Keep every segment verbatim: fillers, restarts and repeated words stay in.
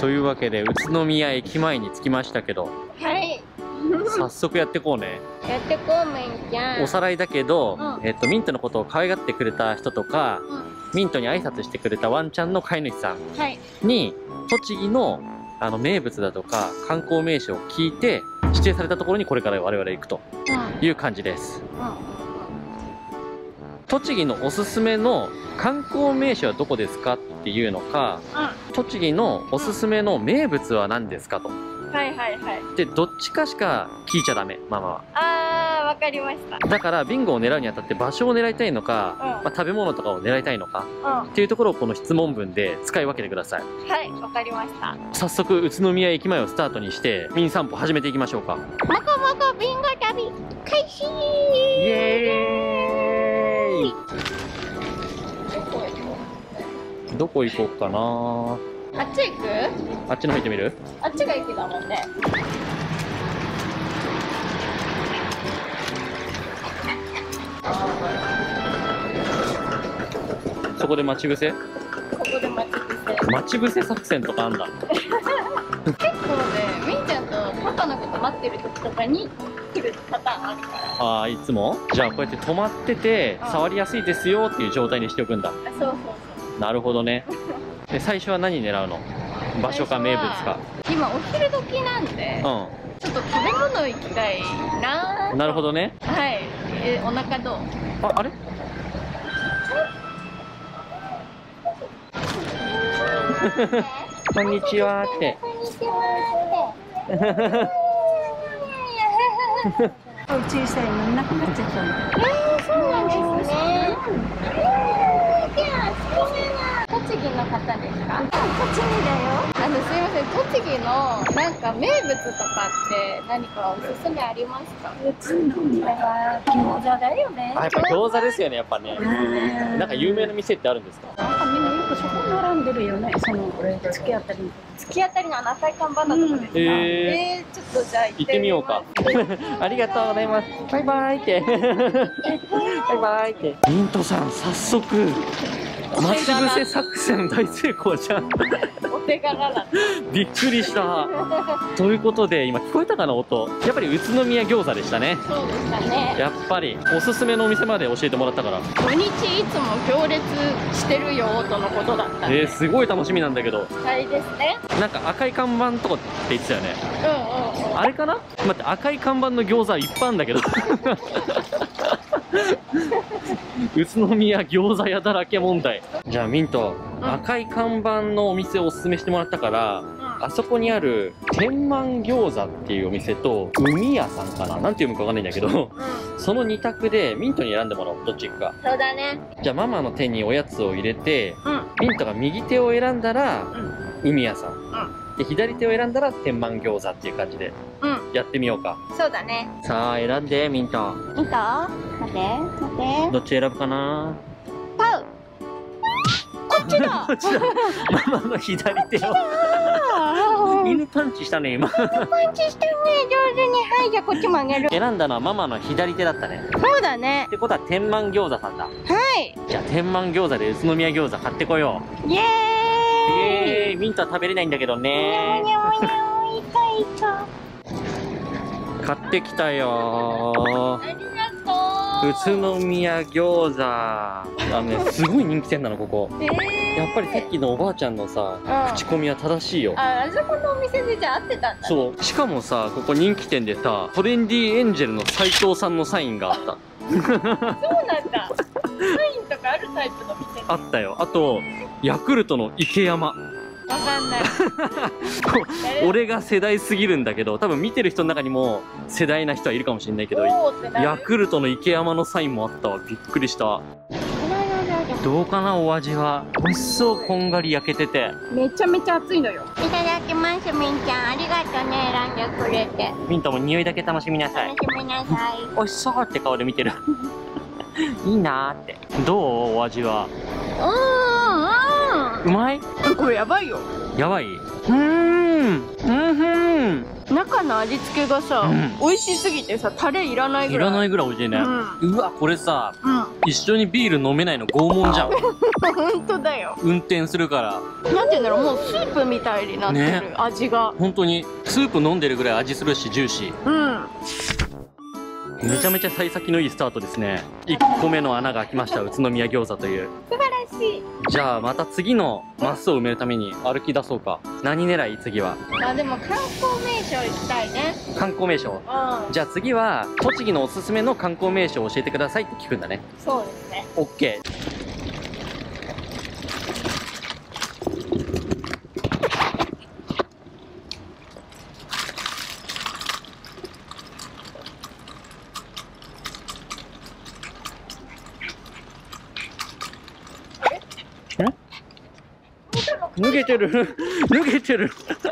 というわけで宇都宮駅前に着きましたけど、 はい。 早速やってこうね。 やってこうめんちゃん。 おさらいだけど、 うん、 えっとミントのことを可愛がってくれた人とか、うん、ミントに挨拶してくれたワンちゃんの飼い主さんに、はい、栃木のあの名物だとか観光名所を聞いて指定されたところにこれから我々行くという感じです。うんうん、栃木のおすすめの観光名所はどこですかっていうのか、うん、栃木のおすすめの名物は何ですかと。 はいはいはい。 で、どっちかしか聞いちゃダメ、ママは。 あー、わかりました。 だから、ビンゴを狙うにあたって場所を狙いたいのか、うん、まあ、食べ物とかを狙いたいのか、うん、っていうところをこの質問文で使い分けてください。 はい、わかりました。早速、宇都宮駅前をスタートにして、ミン散歩始めていきましょうか。 もこもこビンゴ旅、開始ー。イエーイ。どこ行こうかな。 あっち行く？ あっちの方行ってみる？ あっちが駅だもんね。 そこで待ち伏せ？ ここで待ち伏せ。 待ち伏せ作戦とかあんだ。 結構ね、みんちゃんとパパのこと待ってる時とかに来るパターンあるから。 ああ、いつも？じゃあこうやって止まってて、うん、触りやすいですよっていう状態にしておくんだ。 そうそうそう。 なるほどね。で、最初は何狙うの？場所か名物か。 今お昼時なんで、うん、ちょっと食べ物行きたいな。 なるほどね。 はい。え、お腹どう？ あ、あれ？こんにちはって。 こんにちはって。小さいのなくなっちゃったの。えー、そうなんですね。栃木の方ですか？栃木だよ。あの、すいません、栃木のなんか名物とかって何かおすすめありますか？ 宇都宮は餃子だよね。 あ、やっぱ餃子ですよね、やっぱね。なんか有名な店ってあるんですか？ なんかみんなよくそこ並んでるよね。その突き当たりの。 突き当たりのあの赤い看板のとこですか？ええー、ちょっとじゃあ行ってみようか。ありがとうございます。バイバイって。バイバイって。ミントさん、早速。待ち伏せ作戦大成功じゃん。 お手柄だ。 びっくりした。ということで、今聞こえたかな、音。やっぱり宇都宮餃子でしたね。 そうでしたね。 やっぱりおすすめのお店まで教えてもらったから。 土日いつも行列してるよとのことだったんで。 えー、すごい楽しみなんだけど。 はいですね。 なんか赤い看板とかって言ってたよね。 うんうんうん。 あれかな？待って、赤い看板の餃子いっぱいあるんだけど。宇都宮餃子屋だらけ問題。じゃあミント、うん、赤い看板のお店をおすすめしてもらったから、うん、あそこにある天満餃子っていうお店と海屋さんかな、なんて読むかわかんないんだけど、うん、そのに択でミントに選んでもらおう。どっち行くか。 そうだね。 じゃあママの手におやつを入れて、うん、ミントが右手を選んだら、うん、海屋さん、うん、で左手を選んだら天満餃子っていう感じでやってみようか。 そうだね。 さあ選んで、ミント。 ミント、待って待って。 どっち選ぶかな。 パウ。こっちだ。 こっちだ。ママの左手を。犬パンチしたね今。 パンチしたね、上手に。はい、じゃあこっちもあげる。 選んだのはママの左手だったね。 そうだね。 ってことは天満餃子さんだ。 はい。 じゃあ天満餃子で宇都宮餃子買ってこよう。イエーイ。イエーイ。ミントは食べれないんだけどね。 にゃおにゃおにゃお、いたいた。 買ってきたよー。 ありがとう。 宇都宮餃子。あのね、すごい人気店なのここ。えー、やっぱりさっきのおばあちゃんのさ、うん、口コミは正しいよ。 あ、あそこのお店でじゃあ合ってたんだ、ね。 そう。しかもさ、ここ人気店でさ、トレンディエンジェルの斉藤さんのサインがあった。 そうなんだ。サインとかあるタイプの店。 あったよ。あと、ヤクルトの池山。 わかんない。 俺が世代すぎるんだけど、多分見てる人の中にも世代な人はいるかもしれないけど、ヤクルトの池山のサインもあったわ。びっくりした。どうかな、お味は。美味しそう。こんがり焼けててめちゃめちゃ熱いのよ。いただきます。みんちゃんありがとうね、選んでくれて。 ミントも匂いだけ楽しみなさい。 楽しみなさい。 美味しそうって顔で見てる。いいなーって。どう、お味は。 うんうん、 うまい？ これやばいよ。 やばい？うーん、 うんふん。 中の味付けがさ、 うん美味しすぎてさ、タレいらないぐらい。 いらないぐらい美味しいね。うわ、これさ、 うん。 一緒にビール飲めないの拷問じゃん。 本当だよ。 運転するから。 なんていうんだろう、もうスープみたいになってる、 ね味が。 本当にスープ飲んでるぐらい味するし、ジューシー。 うん。 めちゃめちゃ幸先のいいスタートですね。いっこめの穴が開きました、宇都宮餃子という。 素晴らしい。 じゃあまた次のマスを埋めるために歩き出そうか。何狙い次は？ あ、でも観光名所行きたいね。 観光名所。 うん。 じゃあ次は栃木のおすすめの観光名所を教えてくださいって聞くんだね。 そうですね。 オッケー。脱げてる脱げてる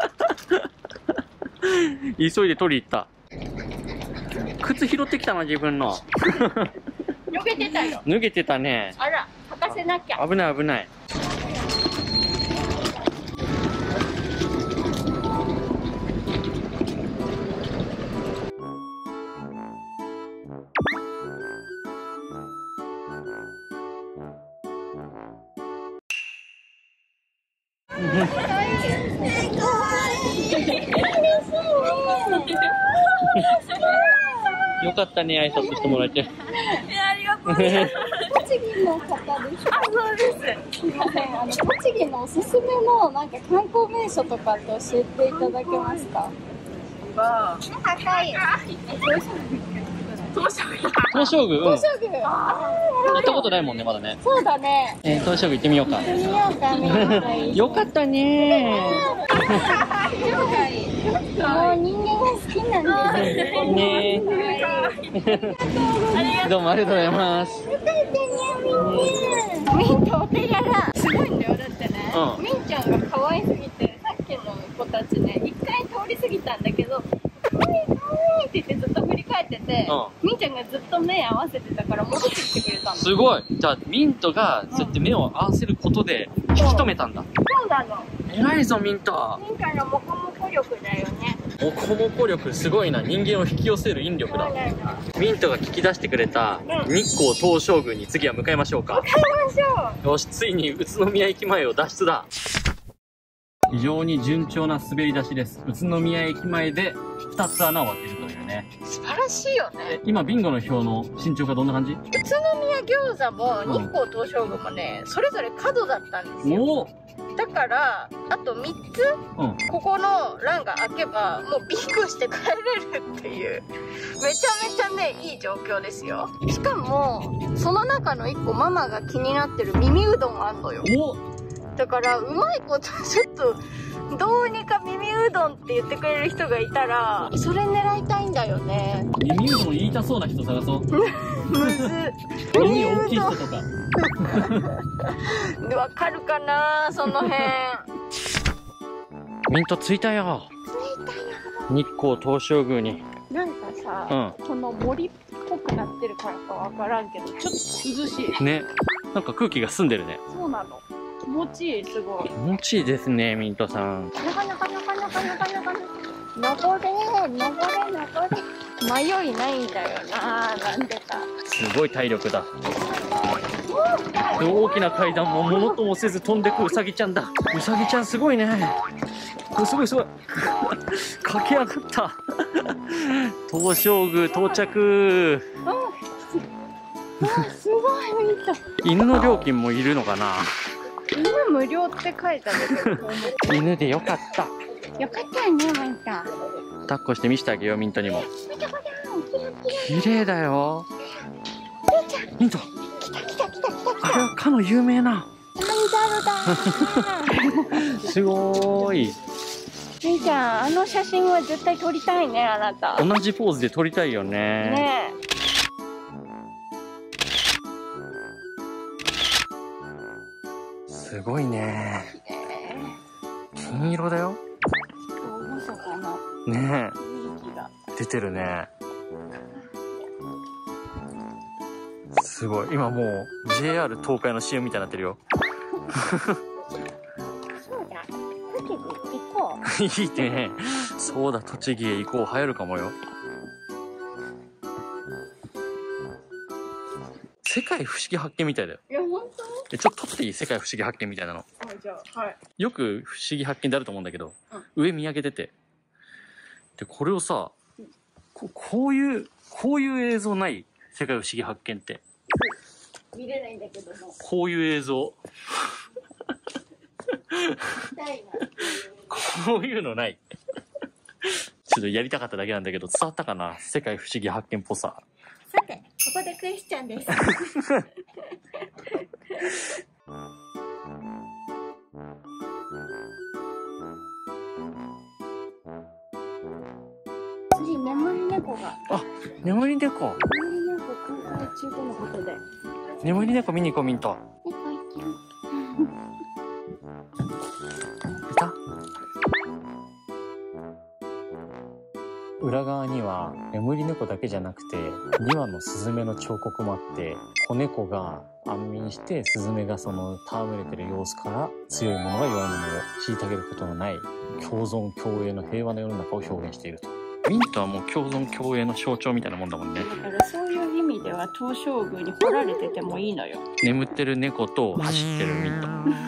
急いで取り行った。靴拾ってきたな、自分の。 脱げてたよ。 脱げてたね。 あら、履かせなきゃ。 危ない危ない。よかったね、挨拶してもらえて。 いや、ありがとうございます。栃木の方ですか？あ、そうです。すみません。あの栃木のおすすめのなんか観光名所とかって教えていただけますか？ は高い。 東照宮。 東照宮、うん。 東照宮。あ行ったことないもんね、まだね。 そうだね。 えー、東照宮行ってみようか。 行ってみようか、みんなで。 よかったねもう人間が好きなんですよ。 ねー。どうもありがとうございます。 よかったね、みんな。ミントお手柄。すごいんだよ、だってね。 うんミンちゃんが可愛すぎて、さっきの子たちね、一回通り過ぎたんだけど、可愛い可愛いって言ってずっと振り返ってて、 うミンちゃんがずっと目合わせてたから戻ってきてくれたの。 すごい。じゃあ、ミントがそうやって目を合わせることで引き止めたんだ。 そうなの。 偉いぞ、ミント。 ミンちゃんのモコモコ力だよね。 モコモコ力すごいな。人間を引き寄せる引力だ。 そうなの。 ミントが聞き出してくれた日光東照宮に次は向かいましょうか。 買いましょう。 よし、ついに宇都宮駅前を脱出だ。非常に順調な滑り出しです。宇都宮駅前でふたつ穴を開けるというね。 素晴らしいよね。 今、ビンゴの表の身長がどんな感じ？ 宇都宮餃子も日光東照宮もね、それぞれ角だったんですよ。 おお、 だからあとみっつうん。 ここの欄が開けばもうビンゴして帰れるっていうめちゃめちゃねいい状況ですよ。しかもその中のいっこママが気になってる耳うどんあんのよ。 お、 だからうまいことちょっとどうにか耳うどんって言ってくれる人がいたらそれ狙いたいんだよね。 耳うどん言いたそうな人探そう。 むず耳大きい人とか。 わかるかなその辺。 ミント着いたよ。日光東照宮に。 なんかさ、 うん。 この森っぽくなってるからかわからんけどちょっと涼しい。 ね。なんか空気が澄んでるね。 そうなの。気持ちいい、すごい。 気持ちいいですね、ミントさん。 なかなかなかなかなかなかなか登れ登れ登れ。迷いないんだよな、なんでか。 すごい体力だ。で大きな階段もものともせず飛んでくウサギちゃんだ。ウサギちゃんすごいね。おすごいすごい。駆け上がった。東照宮到着。 あ、すごい、見た。 犬の料金もいるのかな。 犬無料って書いてあるけど。 犬でよかった。 よかったよね、マイタ。 抱っこして見せてあげよう、ミントにも。 見てこれ。 綺麗だよ。ミント。 来た来た来た来た来あれはかの有名な。 た。なんだろだ。 すごーい。 みーちゃん、あの写真は絶対撮りたいね、あなた。 同じポーズで撮りたいよね。 ねすごいね。 え。 金色だよ。 大阪のね雰囲気が。 え、出てるね。すごい。今もう ジェイアール 東海の シーエム みたいになってるよ。 そうだ。だけど行こう。 いいね。そうだ、栃木へ行こう。流行るかもよ。世界不思議発見みたいだよ。 いや、本当？ え、ちょっと撮っていい？世界不思議発見みたいなの。 あ、じゃあ、はい。 よく不思議発見であると思うんだけど、 うん、 上見上げてて。で、これをさ、こ, こういう、こういう映像ない？世界不思議発見って。 見れないんだけども。 こういう映像。こういうのない。ちょっとやりたかっただけなんだけど、伝わったかな？世界不思議発見っぽさ。 さて、ここでクエスチョンです。次、眠り猫が。 あ、眠り猫。 眠り猫公開中とのことで。 眠り猫見に行こう、ミント。 猫いちゃん。 いた？裏側には眠り猫だけじゃなくてにわのスズメの彫刻もあって、子猫が安眠してスズメがその戯れてる様子から強いものが弱いものを虐げることのない共存共栄の平和な世の中を表現していると。ミントはもう共存共栄の象徴みたいなもんだもんね。 だからそういう意味では東照宮に掘られててもいいのよ。 眠ってる猫と走ってるミント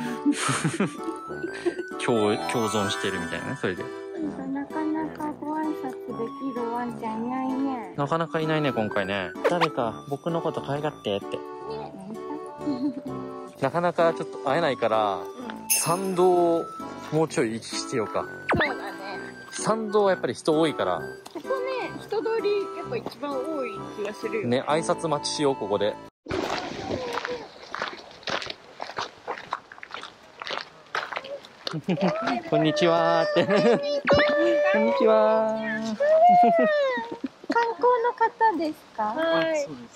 共共存してるみたいなね。それでなかなかご挨拶できるワンちゃんいないね。 なかなかいないね今回ね。誰か僕のこと可愛がってってなかなかちょっと会えないから、うん、参道をもうちょい行き来してようか。 そうだね。 参道はやっぱり人多いから、 ここね、人通りやっぱ一番多い気がするよね。 ね、挨拶待ちしようここで。こんにちはーってこんにちはー観光の方ですか？はい。そうです。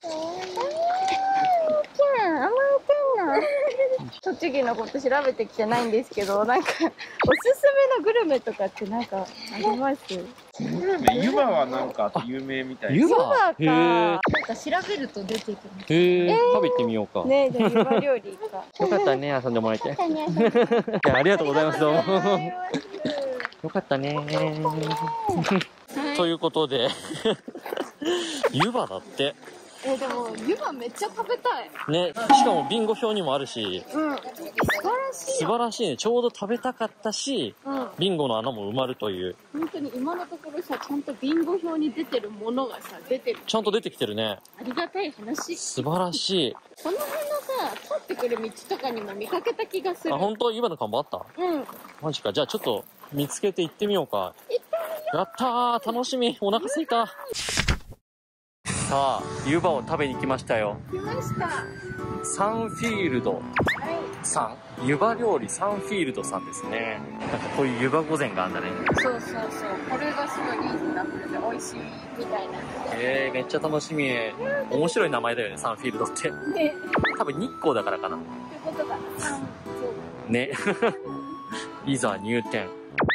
キャン、甘えてんの？栃木のこと調べてきてないんですけど、なんかおすすめのグルメとかってなんかあります？ グルメ、湯葉はなんか有名みたいな。 湯葉か。なんか調べると出てくる。 へえ、食べてみようか。 ね、じゃあ湯葉料理か。 よかったね、遊んでもらえて。いや、ありがとうございます。どうも。よかったね。ということで、湯葉だって。 え、でも湯葉めっちゃ食べたいね。しかもビンゴ表にもあるし、 うん、素晴らしい。 素晴らしいね。ちょうど食べたかったし、 うん、 ビンゴの穴も埋まるという。 本当に今のところさ、ちゃんとビンゴ表に出てるものがさ、出てる。 ちゃんと出てきてるね。 ありがたい話。 素晴らしい。 この辺のさ、通ってくる道とかにも見かけた気がする。 あ、本当？湯葉の看板あった？ うん。 マジか。じゃあちょっと見つけて行ってみようか。 行ってみよう。 やったー、楽しみ。お腹すいた。さあ、湯葉を食べに来ましたよ。 来ました。 サンフィールドさん、湯葉料理サンフィールドさんですね。なんかこういう湯葉御膳があるんだね。 そうそうそう。これがすごいリーズナブルで美味しいみたいな。 えー、めっちゃ楽しみ。面白い名前だよね、サンフィールドって。 ね。 多分日光だからかな。 ってことか。サン、そう。 ね。いざ入店。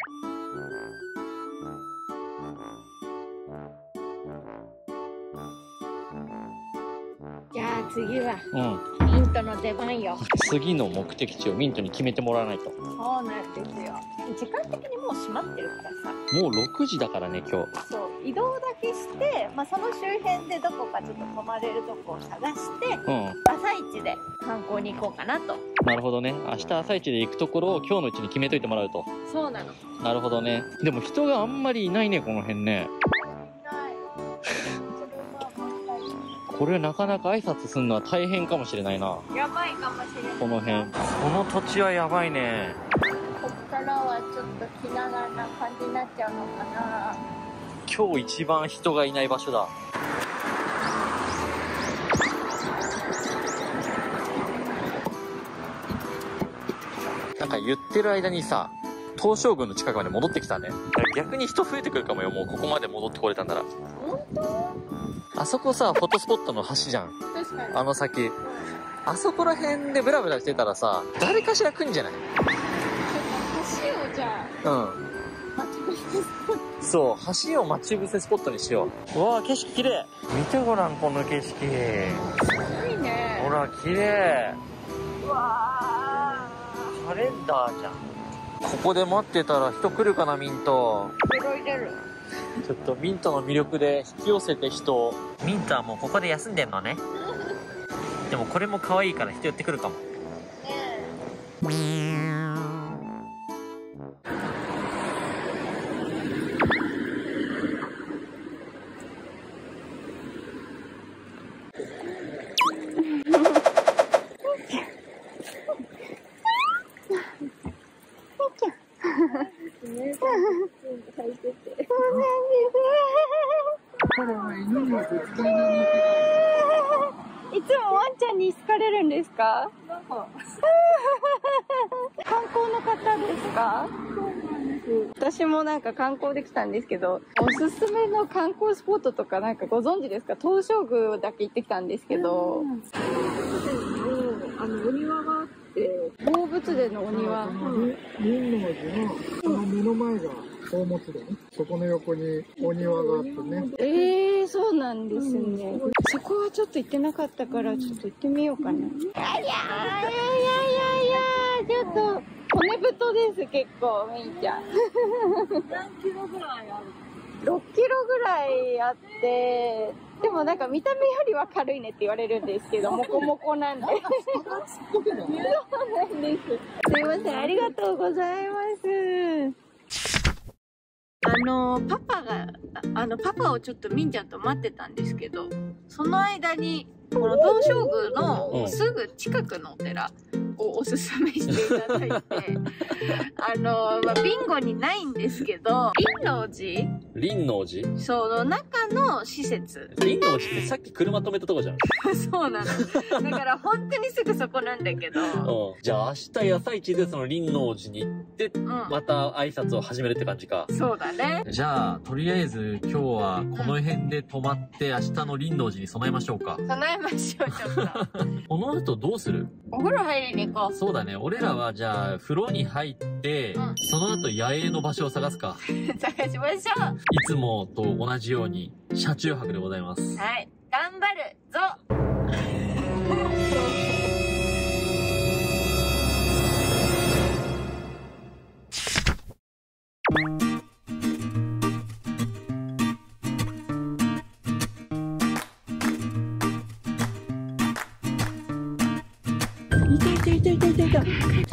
じゃあ次は、 うん、 ミントの出番よ。 次の目的地をミントに決めてもらわないと。 そうなんですよ。時間的にもう閉まってるからさ。 もうろくじだからね今日。 そう、移動だけして、まあ、その周辺でどこかちょっと泊まれるとこを探して、 うん、 朝一で観光に行こうかなと。 なるほどね。明日朝一で行くところを今日のうちに決めといてもらうと。 そうなの。 なるほどね。でも人があんまりいないねこの辺ね。これなかなか挨拶するのは大変かもしれないな。 やばいかもしれない。 この辺。この土地はやばいね。 こっからはちょっと気長な感じになっちゃうのかな。 今日一番人がいない場所だ。なんか言ってる間にさ、東照宮の近くまで戻ってきたね。逆に人増えてくるかもよ、もうここまで戻ってこれたんなら。 本当？ あそこさ、フォトスポットの橋じゃん。 確かに。 あの先。あそこら辺でブラブラしてたらさ、誰かしら来んじゃない？ 橋をじゃあ、 うん。 待ち伏せスポット。 そう、橋を待ち伏せスポットにしよう。うわぁ、景色綺麗。見てごらん、この景色。すごいね。 ほら、綺麗。 うわカレンダーじゃん。 ここで待ってたら人来るかな、ミント。 泳いでる。 ちょっとミントの魅力で引き寄せて人を。ミントはもうここで休んでんのね。でもこれも可愛いから人寄ってくるかも。 いつもワンちゃんに好かれるんですか？観光の方ですか？私もなんか観光で来たんですけど、おすすめの観光スポットとかなんかご存知ですか？東照宮だけ行ってきたんですけど、 あのお庭があって動物園のお庭、 輪王寺のその目の前が宝物殿、そこの横にお庭があってね。 えー、そうなんですね。そこはちょっと行ってなかったからちょっと行ってみようかな。いやいやいやいやいや、ちょっと骨太です結構みーちゃん。 何キロぐらいある？ ろっキロぐらいあって、でもなんか見た目よりは軽いねって言われるんですけど、もこもこなんで。そうなんです。すいません、ありがとうございます。あの、パパが、あの、パパをちょっとみんちゃんと待ってたんですけど、その間に、この東照宮のすぐ近くのお寺をおすすめしていただいて、あの、まあ、ビンゴにないんですけど、輪王寺、 輪王寺？ その中の施設。 輪王寺ってさっき車止めたとこじゃん。 そうなの。だから本当にすぐそこなんだけど。 うん。じゃあ明日朝一でその輪王寺に行って、 うん、 また挨拶を始めるって感じか。 そうだね。 じゃあ、とりあえず今日はこの辺で泊まって明日の輪王寺に備えましょうか。 備えましょう、ちょっと。 この後どうする？ お風呂入りに行こう。 そうだね。俺らはじゃあ、風呂に入って、うん、その後野営の場所を探すか。 探しましょう。 いつもと同じように、車中泊でございます。 はい。頑張るぞ。いたいたいたいたいたいた。